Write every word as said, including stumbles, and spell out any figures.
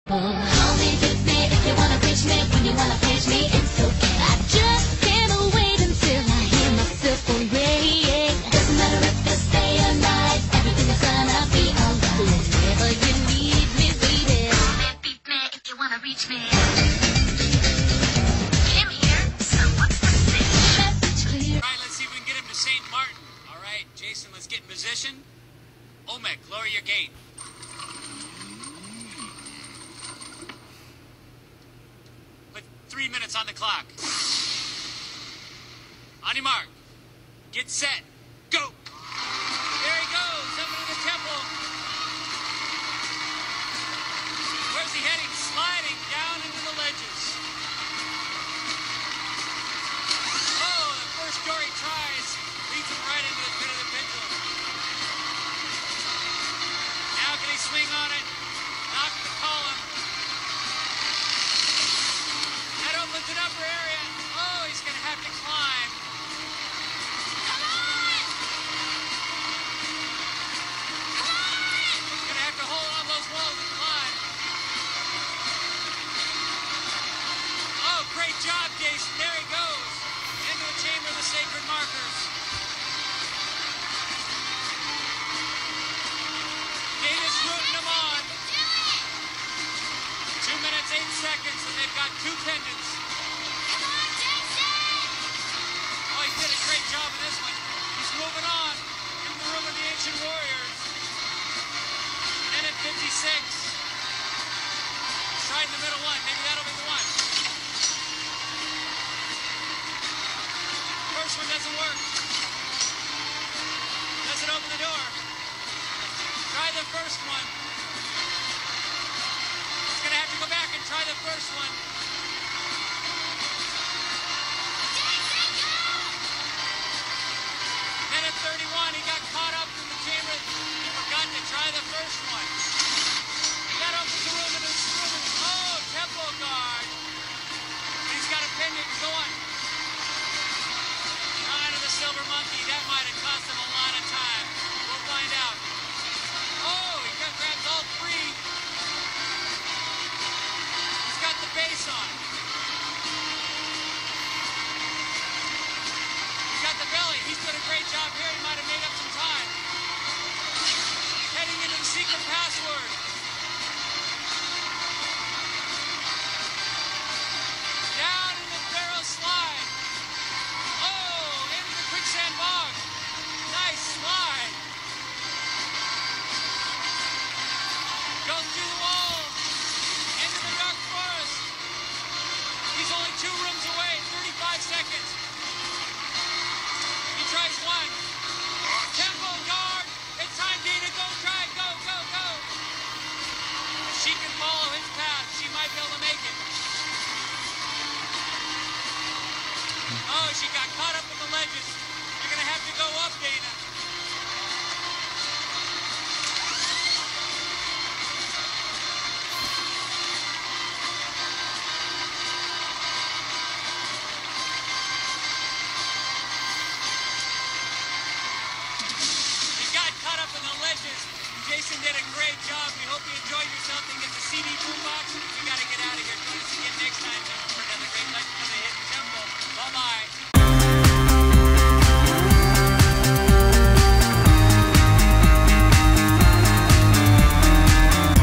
Only hit me if you wanna reach me. When you wanna page me, it's okay. I just can't wait until I hear myself array. Doesn't matter if it's day or night, everything is gonna be alright. Whenever you need me, baby. Beat me if you wanna reach me. Kim here, so what's the thing? Message clear. Alright, let's see if we can get him to Saint Martin. Alright, Jason, let's get in position. Omek, lower your gate. Three minutes on the clock. On your mark. Get set. Go! There he goes, up into the temple. Where's he heading? Sliding down into the ledges. Oh, the first door he tries leads him right into the pit of the pendulum. Now can he swing on it? Knock the column. Opens an upper area. Oh, he's going to have to climb. Come on! Come on! He's going to have to hold on those walls and climb. Oh, great job, Jason. There he goes. Into the chamber of the sacred markers. Davis rooting them on. Two minutes, eight seconds, and they've got two pendants. Come on, Jason! Oh, he did a great job in this one. He's moving on into the room of the ancient warriors. Minute fifty-six. Try in the middle one. Maybe that'll be the one. First one doesn't work. Doesn't open the door. Try the first one. Gonna have to go back and try the first one. Minute thirty-one, he got caught up in the chamber. He forgot to try the first one. That opens the room into the room. Oh, temple guard. He's got a pendant. Go on. Nine of the silver monkey. That might have cost him a lot of time. We'll find out. Oh, he grabs all three. The base on. He's got the belly. He's done a great job here. He might have made up some time. Heading into the secret password. Down in the barrel slide. Oh, into the quicksand bog. Nice slide. Goes through the wall. Into the dark forest. He's only two rooms away, thirty-five seconds. He tries one. Temple guard. It's time, Dina. Go try. Go, go, go. If she can follow his path, she might be able to make it. Oh, she got caught up.